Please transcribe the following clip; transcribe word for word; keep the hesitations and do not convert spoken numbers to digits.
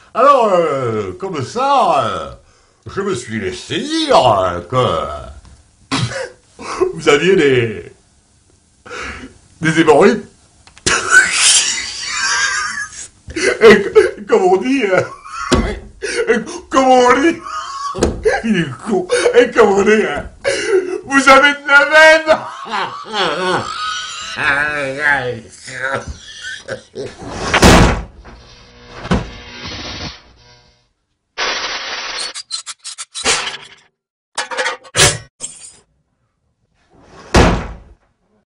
Alors, euh, comme ça, euh, je me suis laissé dire euh, que vous aviez des, des hémorroïdes. Et, que- comme on dit, euh, et comme on dit, il est con, et comme on dit, euh, vous avez de la veine.